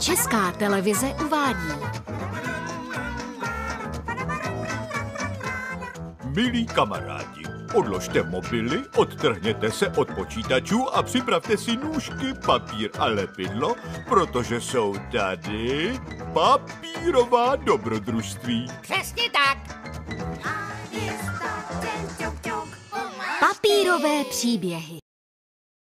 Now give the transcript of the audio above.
Česká televize uvádí. Milí kamarádi, odložte mobily, odtrhněte se od počítačů a připravte si nůžky, papír a lepidlo, protože jsou tady papírová dobrodružství. Přesně tak. Papírové příběhy.